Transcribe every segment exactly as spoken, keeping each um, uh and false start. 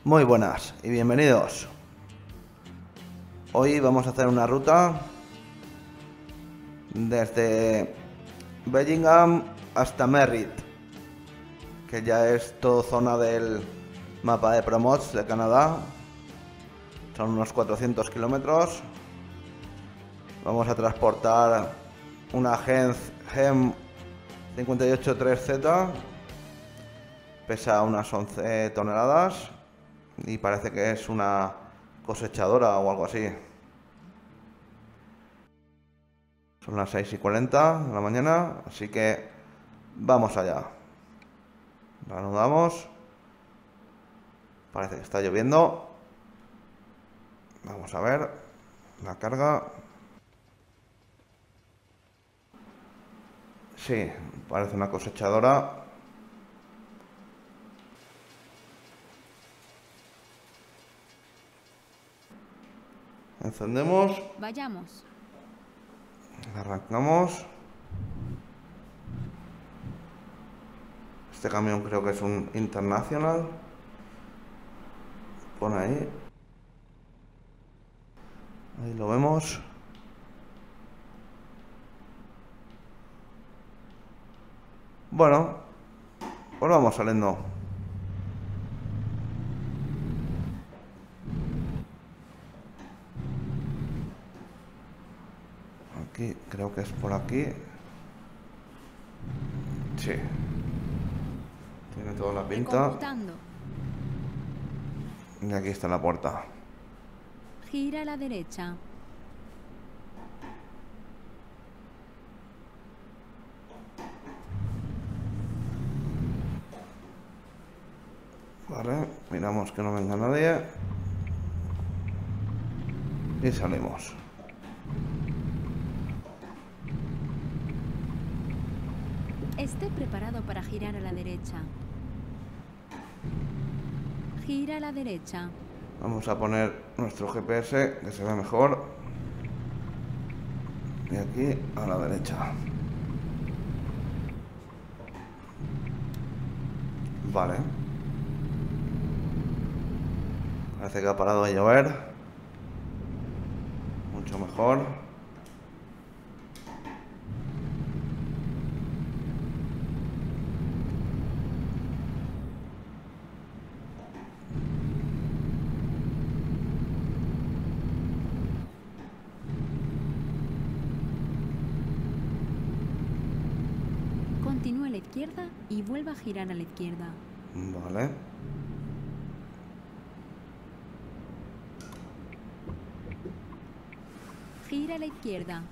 Muy buenas y bienvenidos. Hoy vamos a hacer una ruta desde Bellingham hasta Merritt, que ya es todo zona del mapa de Promots de Canadá. Son unos cuatrocientos kilómetros. Vamos a transportar una Genz Gem cincuenta y ocho tres Z. Pesa unas once toneladas y parece que es una cosechadora o algo así. Son las seis y cuarenta de la mañana, así que vamos allá. Reanudamos. Parece que está lloviendo. Vamos a ver la carga. Sí, parece una cosechadora. Encendemos. Vayamos. Arrancamos. Este camión creo que es un International. Pone ahí. Ahí lo vemos. Bueno, pues vamos saliendo. Aquí, creo que es por aquí. Sí. Tiene toda la pinta. Computando. Y aquí está la puerta. Gira a la derecha. Vale, miramos que no venga nadie. Y salimos. Esté preparado para girar a la derecha. Gira a la derecha. Vamos a poner nuestro G P S, que se ve mejor. Y aquí a la derecha. Vale. Parece que ha parado de llover. Mucho mejor. Continúe a la izquierda y vuelva a girar a la izquierda. Vale. Gira a la izquierda.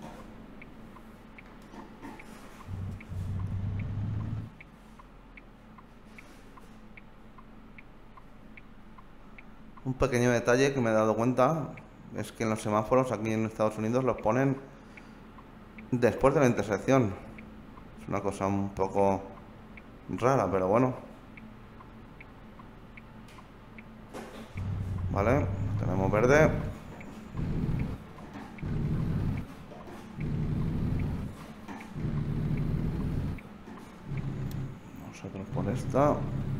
Un pequeño detalle que me he dado cuenta es que en los semáforos aquí en Estados Unidos los ponen después de la intersección. Es una cosa un poco rara, pero bueno. Vale, tenemos verde. Nosotros por esta.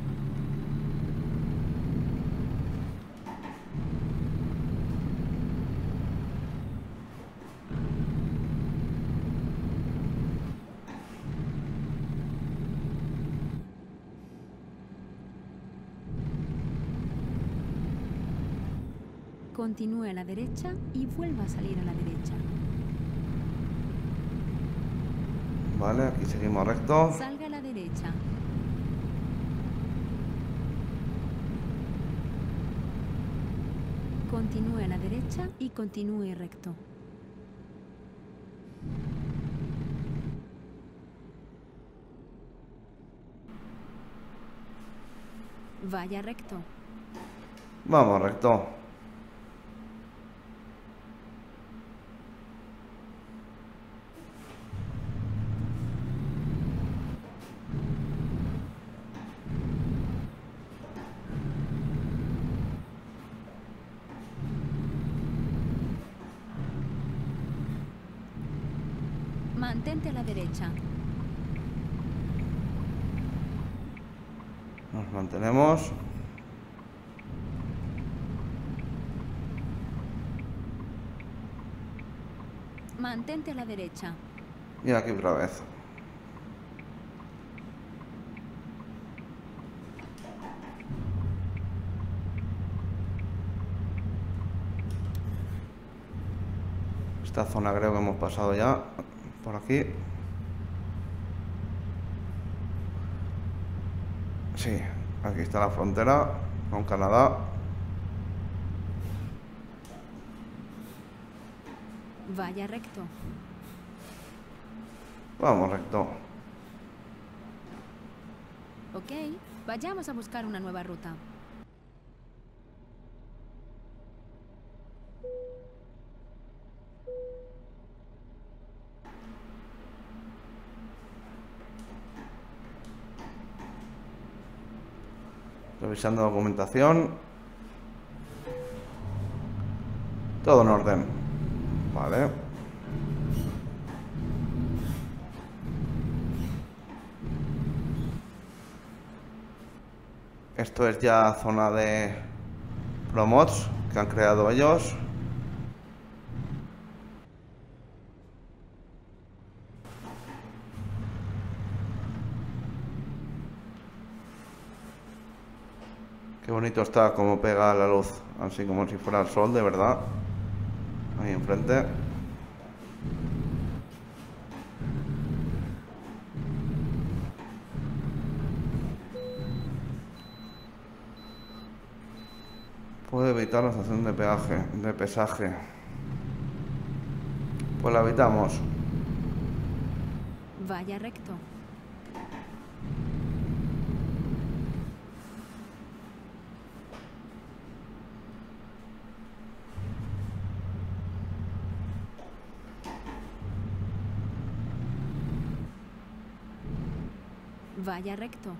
Continúe a la derecha y vuelva a salir a la derecha. Vale, aquí seguimos recto. Salga a la derecha. Continúe a la derecha y continúe recto. Vaya recto. Vamos recto. Mantente a la derecha. Nos mantenemos. Mantente a la derecha. Y aquí otra vez. Esta zona creo que hemos pasado ya. Por aquí. Sí, aquí está la frontera con Canadá. Vaya recto. Vamos recto. Ok, vayamos a buscar una nueva ruta. Revisando documentación. Todo en orden. Vale. Esto es ya zona de promods que han creado ellos. Qué bonito está como pega la luz, así como si fuera el sol de verdad. Ahí enfrente. Puede evitar la estación de peaje, de pesaje. Pues la evitamos. Vaya recto. Vaya recto.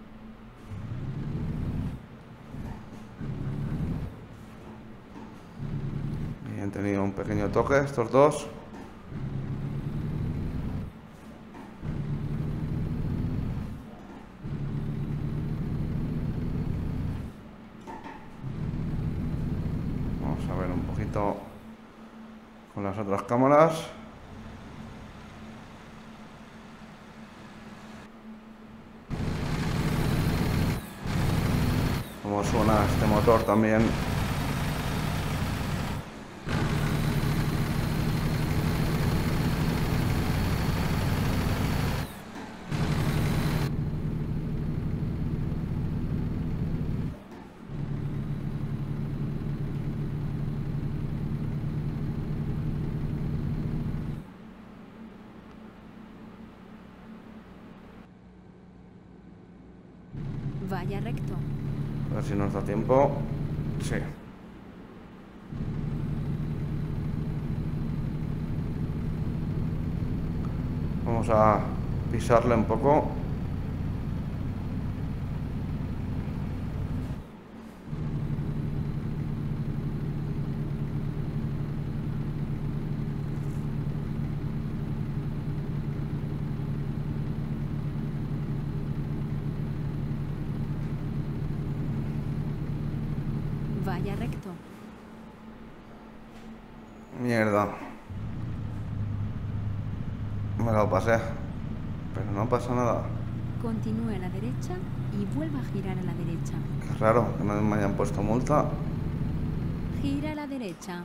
Y han tenido un pequeño toque estos dos. Vamos a ver un poquito con las otras cámaras. Cómo suena este motor también. Vaya recto. A ver si nos da tiempo. Sí. Vamos a pisarle un poco. Vaya recto. Mierda. Me lo pasé. Pero no pasa nada. Continúe a la derecha y vuelva a girar a la derecha. Qué raro que no me hayan puesto multa. Gira a la derecha.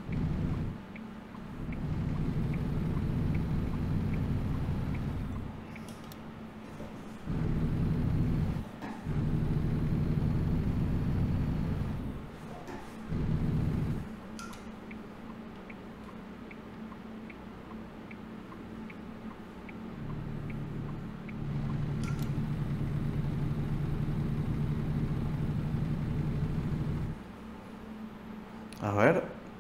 A ver.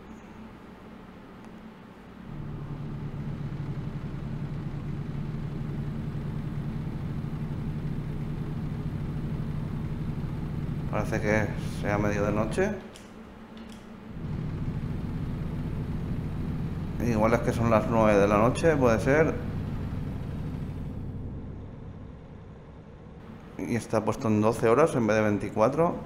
Parece que sea medio de noche. Igual es que son las nueve de la noche, puede ser. Y está puesto en doce horas en vez de veinticuatro.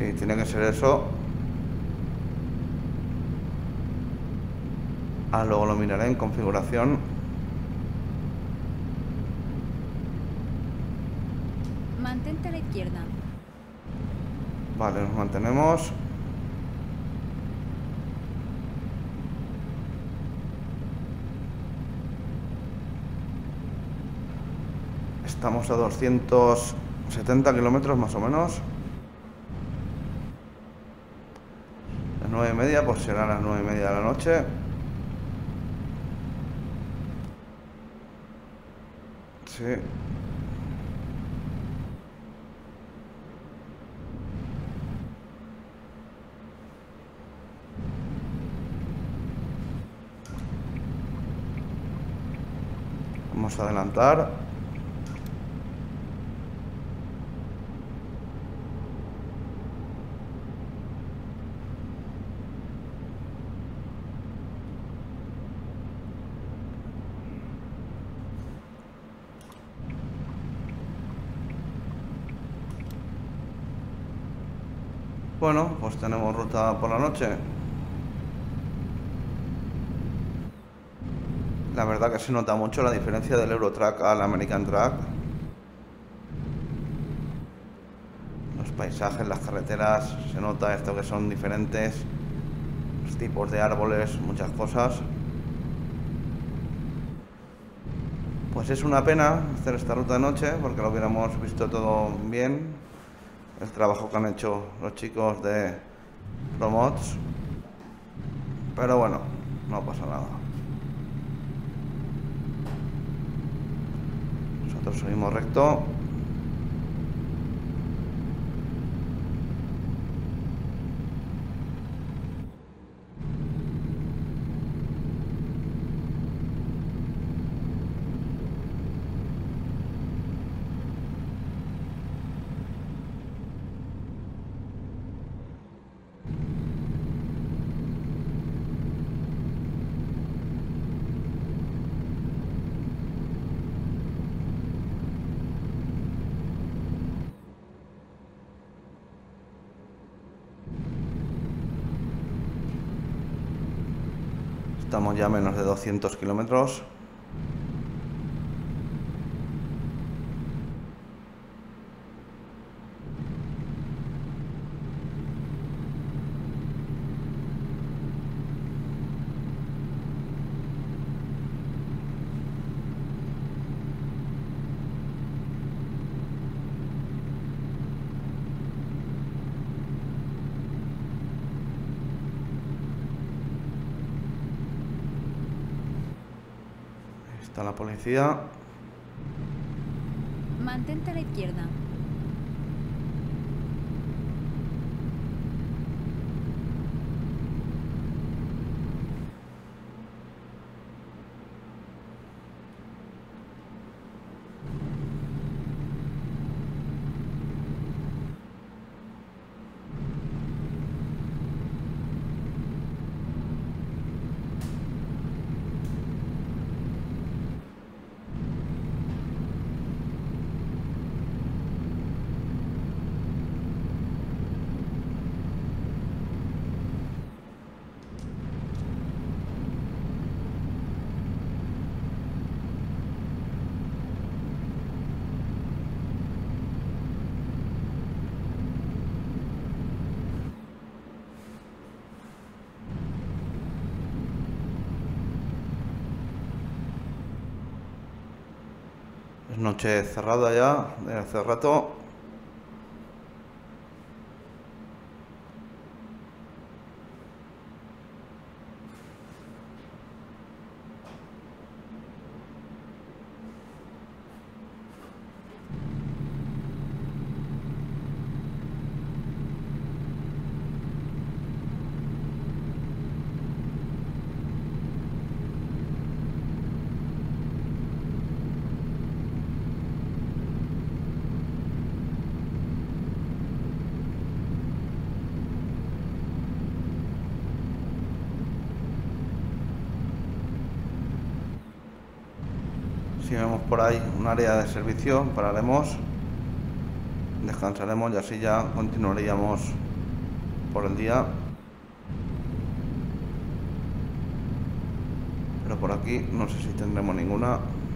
Sí, tiene que ser eso. Ah, luego lo miraré en configuración. Mantente a la izquierda. Vale, nos mantenemos. Estamos a doscientos setenta kilómetros más o menos. Las nueve y media, pues serán las nueve y media de la noche. Sí. Vamos a adelantar. Bueno, pues tenemos ruta por la noche. La verdad que se nota mucho la diferencia del Eurotrack al American Track. Los paisajes, las carreteras, se nota esto que son diferentes. Los tipos de árboles, muchas cosas. Pues es una pena hacer esta ruta de noche porque lo hubiéramos visto todo bien. El trabajo que han hecho los chicos de Promods. Pero bueno, no pasa nada. Nosotros seguimos recto. Estamos ya a menos de doscientos kilómetros. Está la policía. Mantente a la izquierda. Es noche cerrada ya, de hace rato. Si vemos por ahí un área de servicio, pararemos, descansaremos y así ya continuaríamos por el día. Pero por aquí no sé si tendremos ninguna.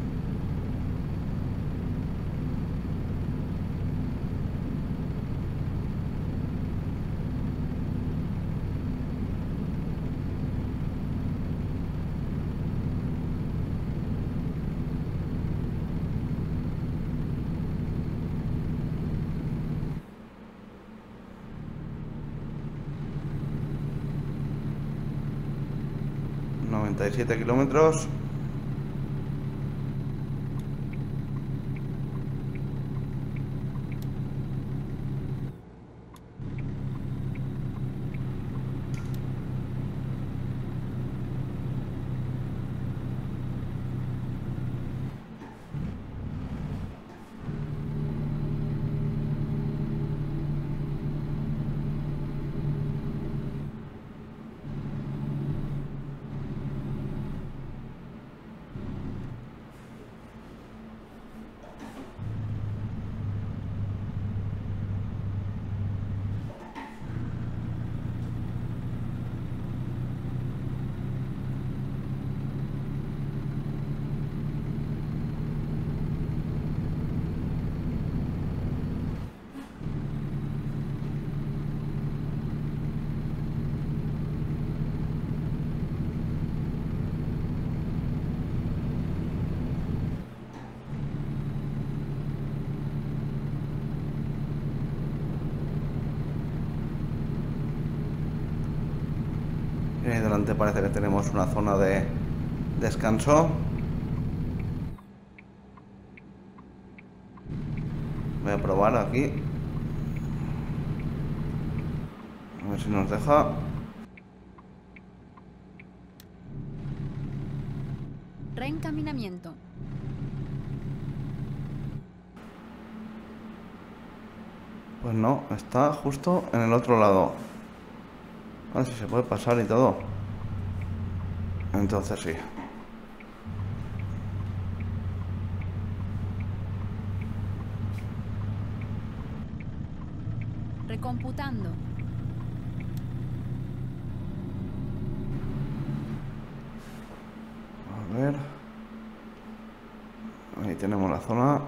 noventa y siete kilómetros. Y ahí delante parece que tenemos una zona de descanso. Voy a probar aquí. A ver si nos deja. Reencaminamiento. Pues no, está justo en el otro lado. A ver si se puede pasar y todo. Entonces sí. Recomputando. A ver. Ahí tenemos la zona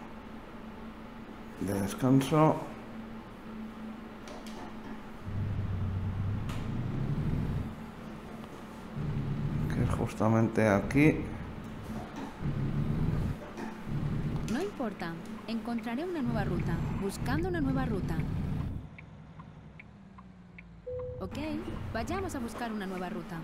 de descanso. Que es justamente aquí. No importa. Encontraré una nueva ruta. Buscando una nueva ruta. Ok, vayamos a buscar una nueva ruta.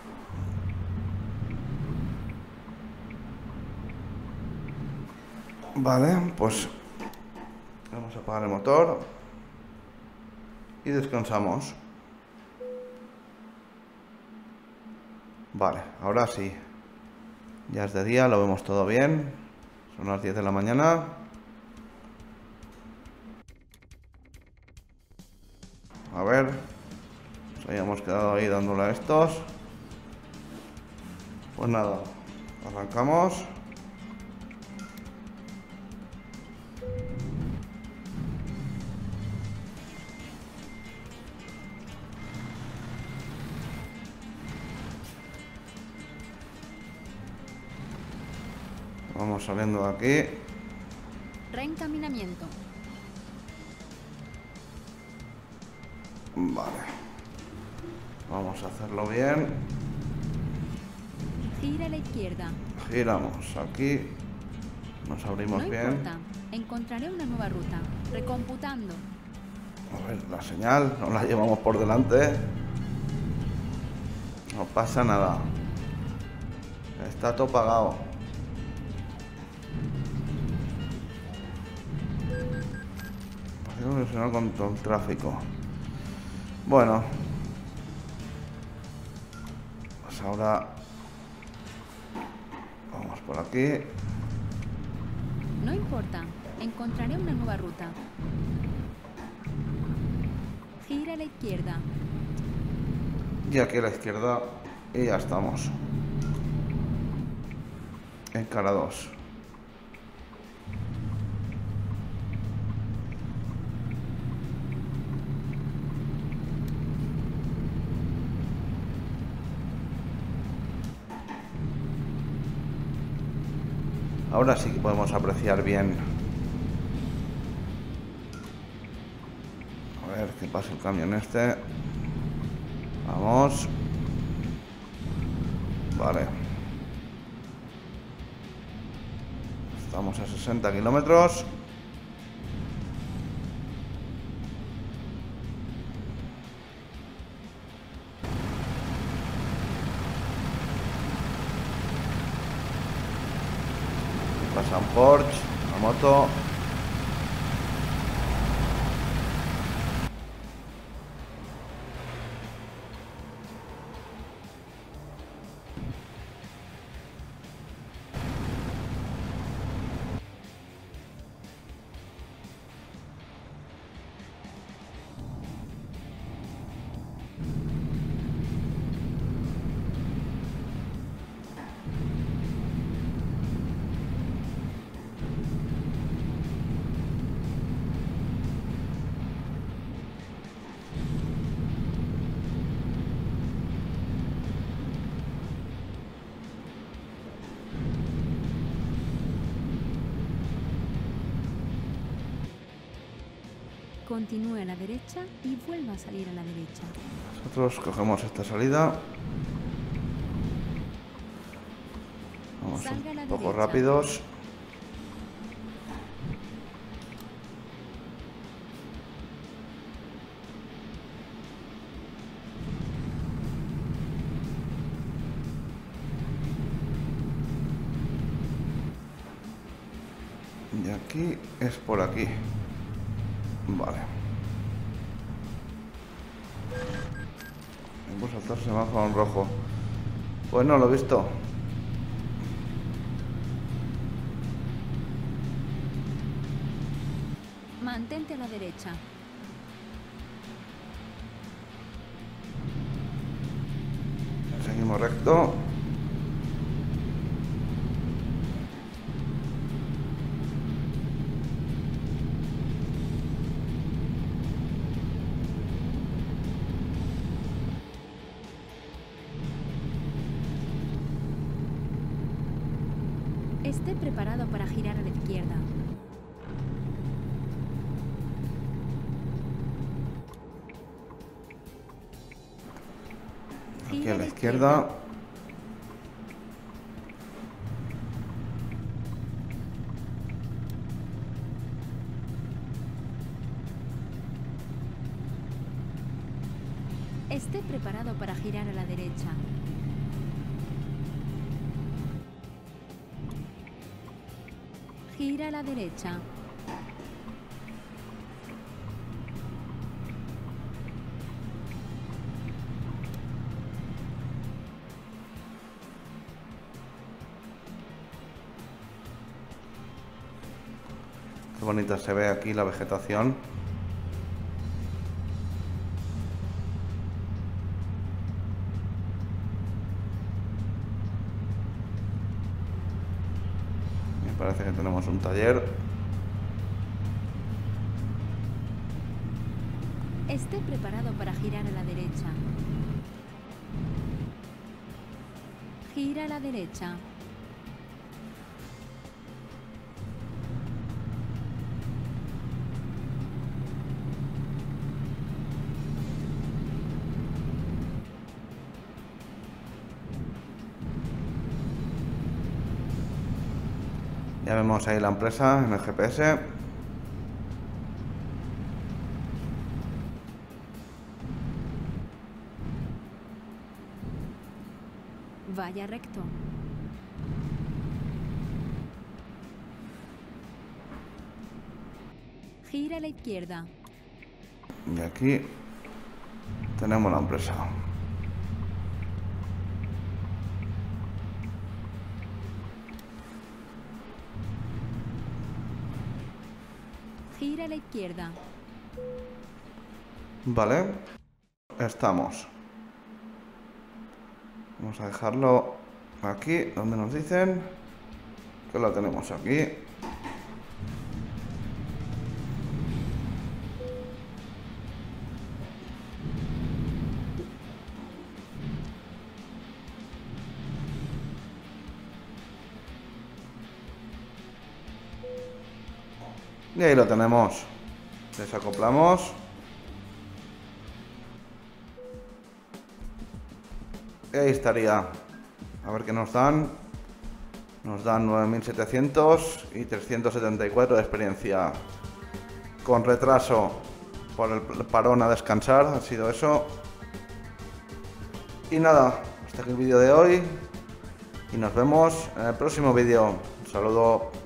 Vale, pues vamos a apagar el motor y descansamos. Vale, ahora sí. Ya es de día, lo vemos todo bien. Son las diez de la mañana. A ver. Nos habíamos quedado ahí dándole a estos. Pues nada, arrancamos. Vamos saliendo de aquí. Reencaminamiento. Vale. Vamos a hacerlo bien. Gira a la izquierda. Giramos aquí. Nos abrimos No bien. importa. Encontraré una nueva ruta. Recomputando. A ver, la señal, no la llevamos por delante. No pasa nada. Está todo pagado. Solucionar con el tráfico. Bueno. Pues ahora vamos por aquí. No importa. Encontraré una nueva ruta. Gira a la izquierda. Y aquí a la izquierda. Y ya estamos. En cara dos. Ahora sí que podemos apreciar bien. A ver qué pasa el camión este. Vamos. Vale. Estamos a sesenta kilómetros. Pasa un Porsche, una moto. Continúe a la derecha y vuelva a salir a la derecha. Nosotros cogemos esta salida. Vamos Salga a la un poco derecha. rápidos. Y aquí es por aquí. Vale. Voy a saltar semáforo en rojo. Pues no lo he visto. Mantente a la derecha. Seguimos recto. Esté preparado para girar a la izquierda. Aquí a la izquierda. Esté preparado para girar a la derecha. Gira a la derecha. Qué bonita se ve aquí la vegetación. Me parece que tenemos un taller. Esté preparado para girar a la derecha. Gira a la derecha. Ya vemos ahí la empresa en el G P S. Vaya recto. Gira a la izquierda. Y aquí tenemos la empresa. Gira a la izquierda. Vale. Estamos. Vamos a dejarlo aquí, donde nos dicen que lo tenemos aquí. Y ahí lo tenemos. Desacoplamos. Y ahí estaría. A ver qué nos dan. Nos dan nueve mil setecientos y trescientos setenta y cuatro de experiencia. Con retraso por el parón a descansar, ha sido eso. Y nada, hasta aquí el vídeo de hoy. Y nos vemos en el próximo vídeo. Un saludo.